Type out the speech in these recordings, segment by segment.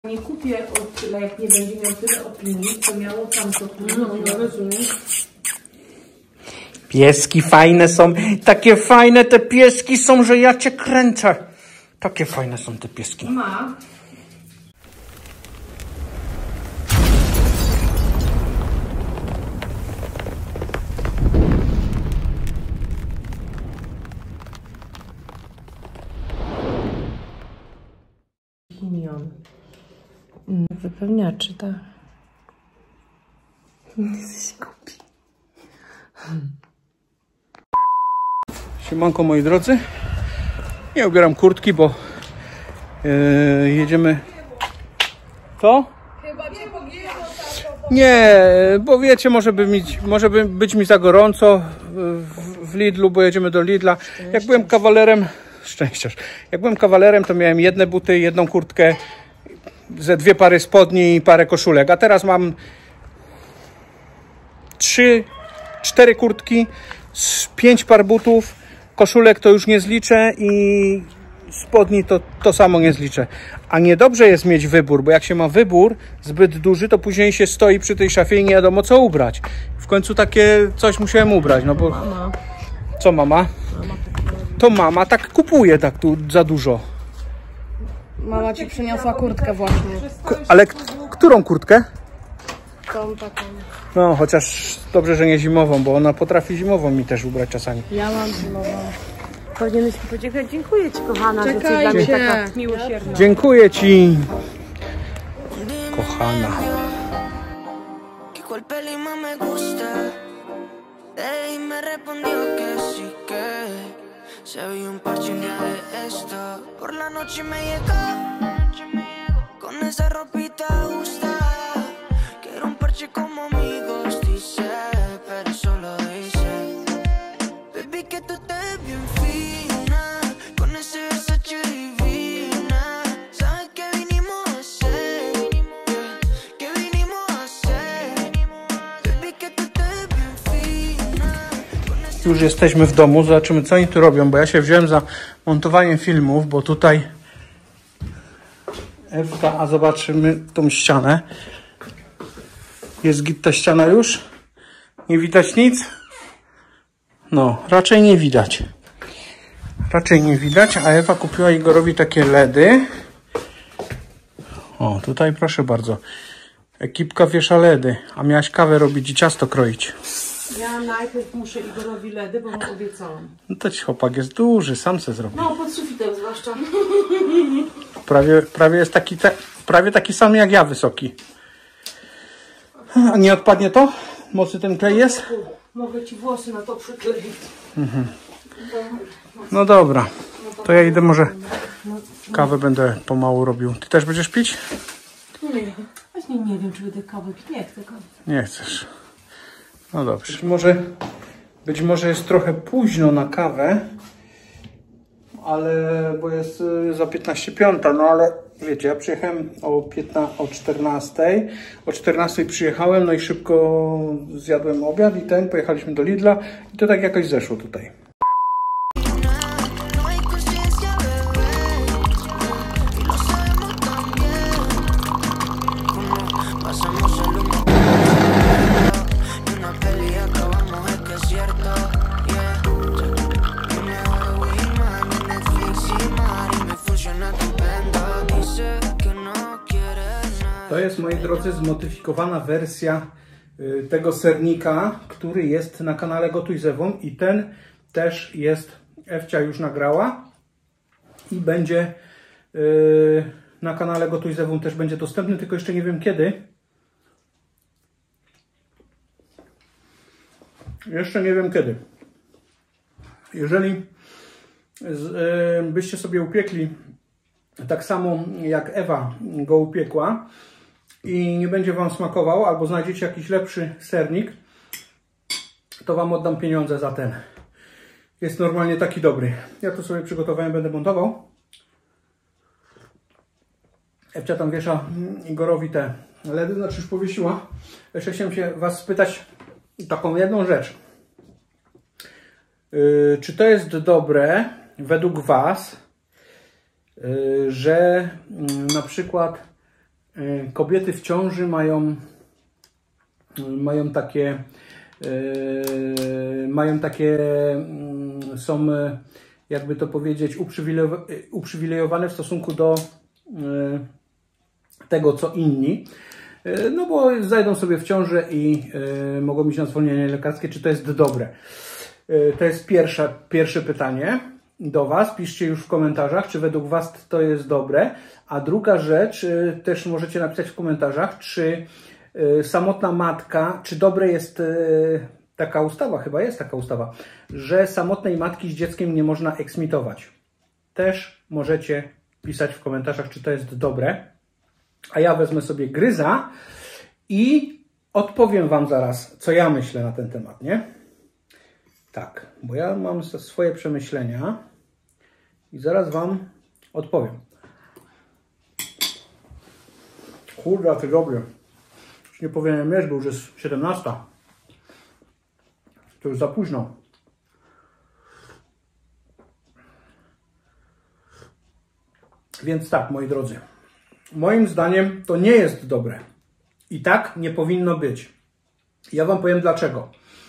Nie kupię, jak nie będzie miał tyle opinii, co miało tamto. No rozumiesz? Pieski fajne są. Takie fajne te pieski są, że ja cię kręcę. Takie fajne są te pieski. Ma. Chinion. Wypełniaczy, tak? Jesteś głupi. Siemanko moi drodzy. Ja ubieram kurtki, bo jedziemy. Co? Chyba cię pogięło, tato. Nie, bo wiecie, może być mi za gorąco w Lidlu, bo jedziemy do Lidla. Jak byłem kawalerem, szczęściarz. Jak byłem kawalerem, to miałem jedne buty, jedną kurtkę, ze 2 pary spodni i parę koszulek. A teraz mam 3, 4 kurtki, 5 par butów, koszulek to już nie zliczę i spodni to samo nie zliczę. A niedobrze jest mieć wybór, bo jak się ma wybór zbyt duży, to później się stoi przy tej szafie i nie wiadomo co ubrać. W końcu takie coś musiałem ubrać, no bo... Mama. Co mama? To mama tak kupuje tak tu za dużo. Mama ci przyniosła kurtkę właśnie. Ale którą kurtkę? Tą taką. No, chociaż dobrze, że nie zimową, bo ona potrafi zimową mi też ubrać czasami. Ja mam zimową. Powinieneś mi podziękować. Dziękuję ci, kochana, że Czekajcie. jesteś dla mnie taka miłosierna. Dziękuję ci, kochana. Już jesteśmy w domu, zobaczymy co oni tu robią, bo ja się wziąłem za montowanie filmów, bo tutaj Ewka, a zobaczymy tą ścianę. Jest git ta ściana już? Nie widać nic? No, raczej nie widać. Raczej nie widać, a Ewa kupiła Igorowi takie LEDy. O, tutaj proszę bardzo. Ekipka wiesza LEDy, a miałaś kawę robić i ciasto kroić. Ja najpierw muszę Igorowi LEDy, bo mu obiecałam. No to ci chłopak jest duży, sam se zrobi. No, pod sufitem zwłaszcza. Prawie jest prawie taki sam jak ja, wysoki. A nie odpadnie to? Mocny ten klej jest? Mogę ci włosy na to przykleić. No dobra. To ja idę, może kawę będę pomału robił. Ty też będziesz pić? Nie, właśnie nie wiem, czy będę kawę pić. Nie chcę kawy. Nie chcesz. No dobrze. Być może jest trochę późno na kawę, ale bo jest za 15:05, no ale wiecie, ja przyjechałem o 14. O 14 przyjechałem, no i szybko zjadłem obiad i pojechaliśmy do Lidla i to tak jakoś zeszło tutaj. To jest, moi drodzy, zmodyfikowana wersja tego sernika, który jest na kanale Gotuj z Ewą i ten też jest, Ewcia już nagrała i będzie na kanale Gotuj z Ewą też będzie dostępny, tylko jeszcze nie wiem kiedy. Jeszcze nie wiem kiedy. Jeżeli byście sobie upiekli tak samo jak Ewa go upiekła i nie będzie wam smakował, albo znajdziecie jakiś lepszy sernik, to wam oddam pieniądze za ten. Jest normalnie taki dobry. Ja to sobie przygotowałem, będę montował. Ewcia tam wiesza Igorowi te LEDy, znaczy już powiesiła. Jeszcze chciałem się was spytać taką jedną rzecz. Czy to jest dobre według was, że na przykład kobiety w ciąży mają takie, są, jakby to powiedzieć, uprzywilejowane w stosunku do tego, co inni. No bo zajdą sobie w ciążę i mogą iść na zwolnienie lekarskie. Czy to jest dobre? To jest pierwsze pytanie do Was. Piszcie już w komentarzach, czy według Was to jest dobre. A druga rzecz, też możecie napisać w komentarzach, czy samotna matka, czy dobre jest taka ustawa, chyba jest taka ustawa, że samotnej matki z dzieckiem nie można eksmitować. Też możecie pisać w komentarzach, czy to jest dobre. A ja wezmę sobie gryza i odpowiem Wam zaraz, co ja myślę na ten temat, nie? Tak, bo ja mam swoje przemyślenia i zaraz Wam odpowiem. Kurde, to dobre. Już nie powinienem jeść, bo już jest 17. To już za późno. Więc tak, moi drodzy. Moim zdaniem to nie jest dobre. I tak nie powinno być. Ja Wam powiem dlaczego.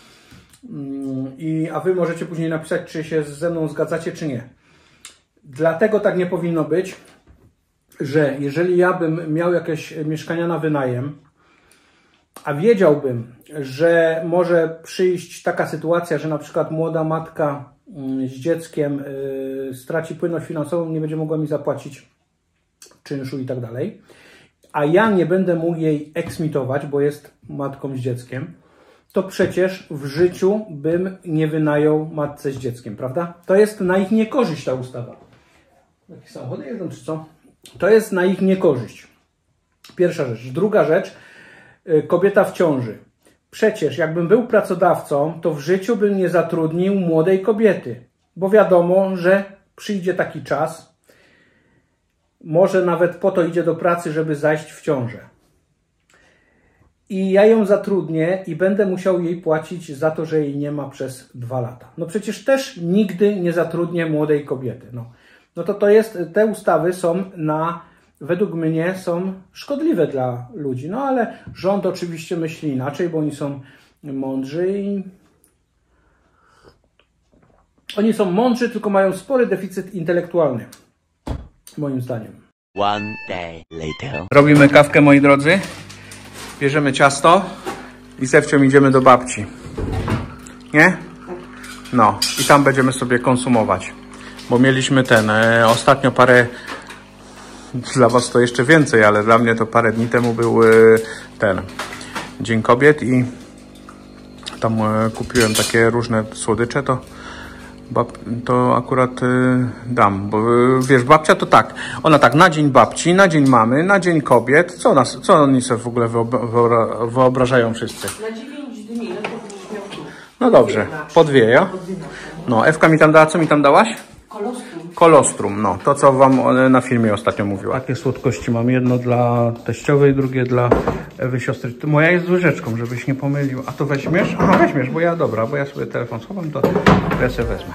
A Wy możecie później napisać, czy się ze mną zgadzacie, czy nie. Dlatego tak nie powinno być, że jeżeli ja bym miał jakieś mieszkania na wynajem, a wiedziałbym, że może przyjść taka sytuacja, że na przykład młoda matka z dzieckiem straci płynność finansową, nie będzie mogła mi zapłacić czynszu i tak dalej, a ja nie będę mógł jej eksmitować, bo jest matką z dzieckiem, to przecież w życiu bym nie wynajął matce z dzieckiem, prawda? To jest na ich niekorzyść ta ustawa. Jakieś samochody jeżdżą, czy co? To jest na ich niekorzyść. Pierwsza rzecz. Druga rzecz, kobieta w ciąży. Przecież jakbym był pracodawcą, to w życiu bym nie zatrudnił młodej kobiety, bo wiadomo, że przyjdzie taki czas, może nawet po to idzie do pracy, żeby zajść w ciążę. I ja ją zatrudnię i będę musiał jej płacić za to, że jej nie ma przez 2 lata. No przecież też nigdy nie zatrudnię młodej kobiety. No to jest, te ustawy są według mnie są szkodliwe dla ludzi. No ale rząd oczywiście myśli inaczej, bo oni są mądrzy i oni są mądrzy, tylko mają spory deficyt intelektualny. Moim zdaniem. One day later. Robimy kawkę, moi drodzy. Bierzemy ciasto i z Ewcią idziemy do babci. Nie? No i tam będziemy sobie konsumować. Bo mieliśmy ostatnio parę, dla Was to jeszcze więcej, ale dla mnie to parę dni temu był Dzień Kobiet i tam kupiłem takie różne słodycze, to akurat dam, bo wiesz, babcia to tak, ona tak na dzień babci, na dzień mamy, na dzień kobiet, co oni sobie w ogóle wyobrażają wszyscy? Na 9 dni, no to byś miał tu. No dobrze, po 2, ja? No, Ewka mi tam dała, co mi tam dałaś? Kolostrum. Kolostrum, no, to co Wam na filmie ostatnio mówiła. Takie słodkości mam, jedno dla teściowej, drugie dla Ewy siostry. Moja jest z łyżeczką, żebyś nie pomylił. A to weźmiesz? Aha, weźmiesz, bo ja sobie telefon schowam, to ja sobie wezmę.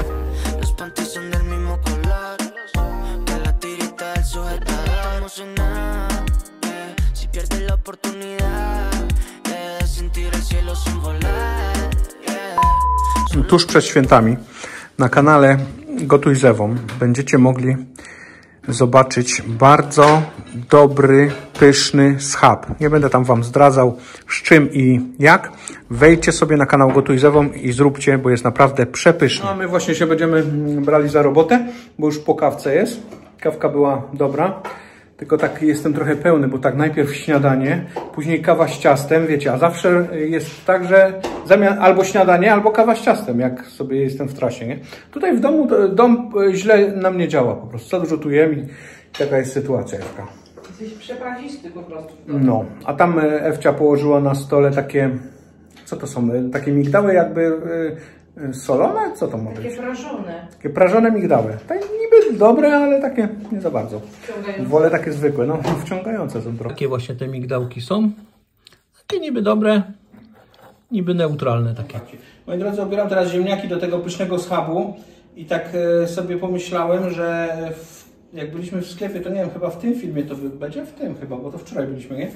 Tuż przed świętami na kanale Gotuj z Ewą będziecie mogli zobaczyć bardzo dobry, pyszny schab. Nie będę tam Wam zdradzał z czym i jak. Wejdźcie sobie na kanał Gotuj z Ewą i zróbcie, bo jest naprawdę przepyszny. No, a my właśnie się będziemy brali za robotę, bo już po kawce jest. Kawka była dobra. Tylko tak jestem trochę pełny, bo tak najpierw śniadanie, później kawa z ciastem, wiecie, a zawsze jest tak, że zamiast albo śniadanie, albo kawa z ciastem, jak sobie jestem w trasie, nie? Tutaj w domu, dom źle na mnie działa po prostu, za dużo tu jem i taka jest sytuacja, Ewka. Jesteś przepazisty po prostu. No, a tam Ewcia położyła na stole takie, co to są, takie migdały jakby solone? Co to ma być? Takie prażone. Takie prażone migdały. Tak niby dobre, ale takie nie za bardzo. Wolę takie zwykłe, no wciągające są trochę. Takie właśnie te migdałki są. Takie niby dobre, niby neutralne takie. Moi drodzy, obieram teraz ziemniaki do tego pysznego schabu i tak sobie pomyślałem, że jak byliśmy w sklepie, to nie wiem, chyba w tym filmie to będzie w tym chyba, bo to wczoraj byliśmy, nie?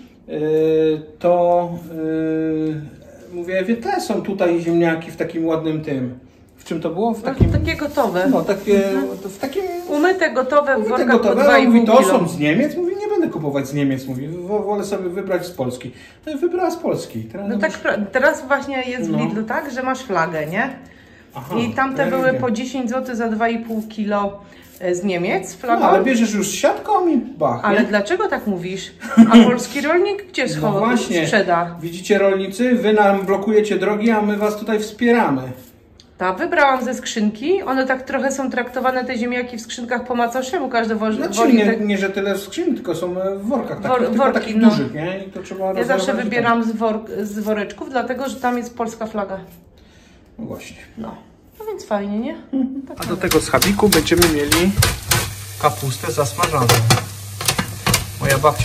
Mówię, Ewie, te są tutaj ziemniaki w takim ładnym tym. W czym to było? W takim... Takie gotowe. No, takie, w takim... Umyte, gotowe, w workach po gotowe. 2,5 Mówi, to kilo. są z Niemiec? Mówi, nie będę kupować z Niemiec. Mówi, wolę sobie wybrać z Polski. No i wybrała z Polski. No tak, teraz właśnie jest w Lidlu tak, że masz flagę, nie? Aha, i tamte były po 10 zł za 2,5 kilo z Niemiec flagą. No, ale bierzesz już z siatką i bach. Ale dlaczego tak mówisz? A polski rolnik gdzie sprzeda? Widzicie, rolnicy, wy nam blokujecie drogi, a my was tutaj wspieramy. Tak, wybrałam ze skrzynki. One tak trochę są traktowane, te ziemniaki w skrzynkach po macoszemu. Każdy woli... nie, że tyle w skrzyni, tylko są w workach takich no. dużych, nie? I to trzeba ja zawsze wybieram z woreczków, dlatego że tam jest polska flaga. No właśnie. No więc fajnie, nie? Tak. A do tego schabiku będziemy mieli kapustę zasmażaną. Moja babcia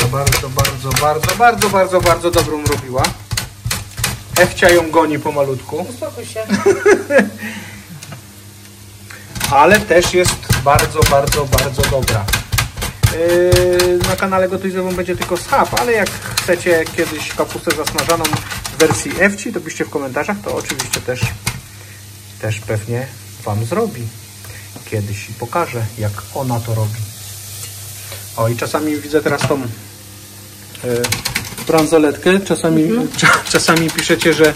bardzo dobrą robiła. Ewcia ją goni pomalutku. Uspokój się. Ale też jest bardzo dobra. Na kanale Gotuj ze mną będzie tylko schab, ale jak chcecie kiedyś kapustę zasmażaną w wersji Ewci, to piszcie w komentarzach, to oczywiście też pewnie wam zrobi kiedyś i pokażę, jak ona to robi. O, i czasami widzę teraz tą bransoletkę. Czasami piszecie, że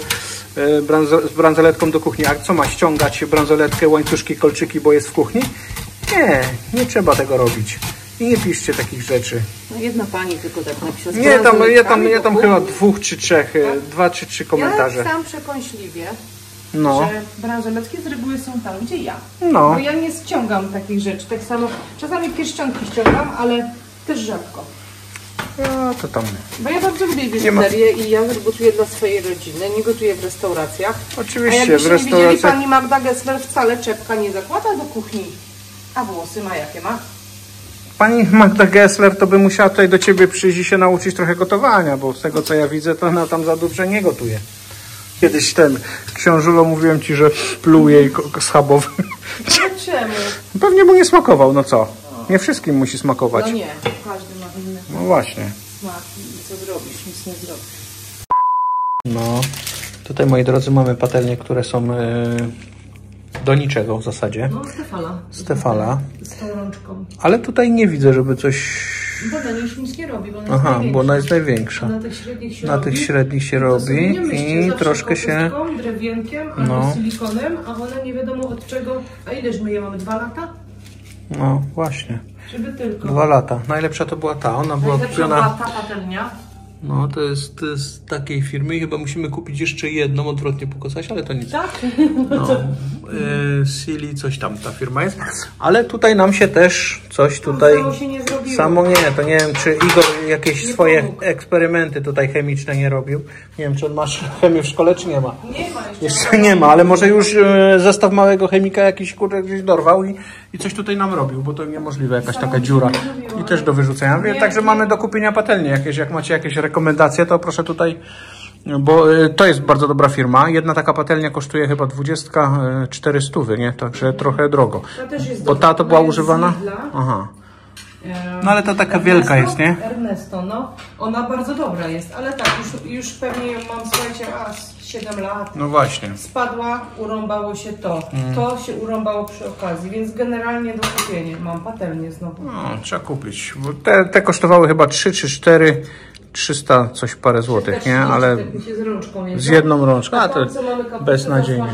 z bransoletką do kuchni. A co ma ściągać bransoletkę, łańcuszki, kolczyki, bo jest w kuchni? Nie trzeba tego robić. I nie piszcie takich rzeczy. No jedna pani tylko tak napisała. Ja tam chyba 2 czy 3 komentarze. Ja sam przekąśliwie, no. że bransoletki z reguły są tam, gdzie ja. No. Bo ja nie ściągam takich rzeczy. Tak samo czasami pierścionki ściągam, ale też rzadko. No to tam. Bo ja bardzo lubię biżuterię i ja gotuję dla swojej rodziny, nie gotuję w restauracjach. Oczywiście, a jakbyście w restauracjach... widzieli, pani Magda Gessler wcale czepka nie zakłada do kuchni. A włosy ma jakie ma? Pani Magda Gessler to by musiała tutaj do ciebie przyjść i się nauczyć trochę gotowania, bo z tego co ja widzę, to ona tam za dobrze nie gotuje. Kiedyś książulo, mówiłem ci, że pluł jej schabowy. Czemu? Pewnie mu nie smakował, no co? Nie wszystkim musi smakować. No nie, każdy ma inny No właśnie. smak i co zrobisz, nic nie zrobisz. No, tutaj moi drodzy mamy patelnie, które są do niczego w zasadzie. No, Stefala. Z tą rączką. Ale tutaj nie widzę, żeby coś... Bo ona już nic nie robi, bo ona jest największa. Bo ona jest największa. Na tych średnich się robi i troszkę się... drewienkiem albo silikonem, a one nie wiadomo od czego... A ileż my je mamy? 2 lata? No właśnie. Żeby tylko. 2 lata. Najlepsza to była ta. Ona była kupiona... ta patelnia. No to jest z takiej firmy i chyba musimy kupić jeszcze jedną, odwrotnie pokazać, ale to nic. Tak? No, Silly, coś tam ta firma jest. Ale tutaj nam się też coś tutaj... Samo się nie zrobiło. Samo nie, to nie wiem, czy Igor jakieś swoje eksperymenty tutaj chemiczne nie robił. Nie wiem, czy on ma chemię w szkole, czy nie ma. Nie ma jeszcze nie ma, ale może już zestaw małego chemika jakiś kurde gdzieś dorwał i coś tutaj nam robił, bo to niemożliwe, jakaś taka dziura. I też do wyrzucenia. Także mamy do kupienia patelnie jakieś, jak macie jakieś rekomendacje, to proszę tutaj, bo to jest bardzo dobra firma. Jedna taka patelnia kosztuje chyba 2400, nie? Także trochę drogo. Bo ta to była używana? Aha. No ale to taka wielka jest, nie? Ernesto, no. Ona bardzo dobra jest, ale tak, już pewnie ją mam, słuchajcie, 7 lat. No właśnie. Spadła, urąbało się to. To się urąbało przy okazji, więc generalnie do kupienia mam patelnię znowu. No, trzeba kupić, bo te kosztowały chyba 3 czy 4, 300 coś parę złotych, nie? Ale z jedną rączką, a to beznadziejnie.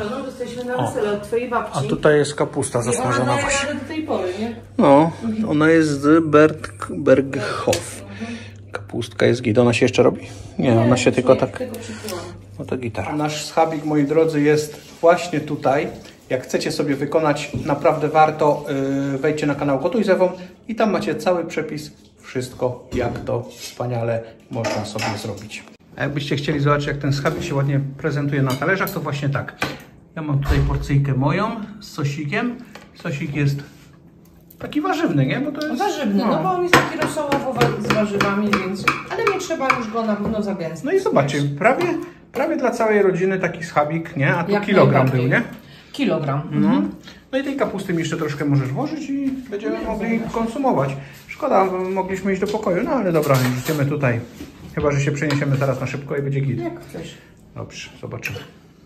A tutaj jest kapusta zasmażona właśnie. No, ona jest z Berghof. Kapustka jest git. Ona się jeszcze robi? Nie, ona się tylko tak... No to gitara. Nasz schabik, moi drodzy, jest właśnie tutaj. Jak chcecie sobie wykonać, naprawdę warto, wejdźcie na kanał Gotuj z Ewą i tam macie cały przepis, wszystko, jak to wspaniale można sobie zrobić. A jakbyście chcieli zobaczyć, jak ten schabik się ładnie prezentuje na talerzach, to właśnie tak. Ja mam tutaj porcyjkę moją z sosikiem. Sosik jest taki warzywny, nie? Bo to jest... Warzywny, no bo on jest taki rosołowo z warzywami, więc... Ale nie trzeba już go na pewno zagęstnić. No i zobaczcie, prawie dla całej rodziny taki schabik, nie? A tu kilogram był, nie? Kilogram. No i tej kapusty mi jeszcze troszkę możesz włożyć i będziemy mogli konsumować. Szkoda, mogliśmy iść do pokoju, no ale dobra, idziemy tutaj. Chyba że się przeniesiemy zaraz na szybko i będzie git. Jak chcesz. Dobrze, zobaczymy.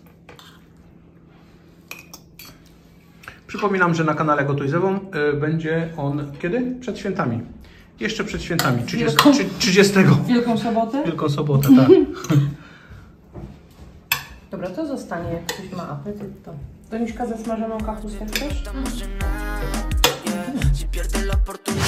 Przypominam, że na kanale Gotuj z Ewą będzie on kiedy? Przed świętami. Jeszcze przed świętami. 30. Wielką sobotę? Wielką sobotę, tak. Dobra, to zostanie, jak ktoś ma apetyt, to. Doniczka zasmażoną kapustę chcesz?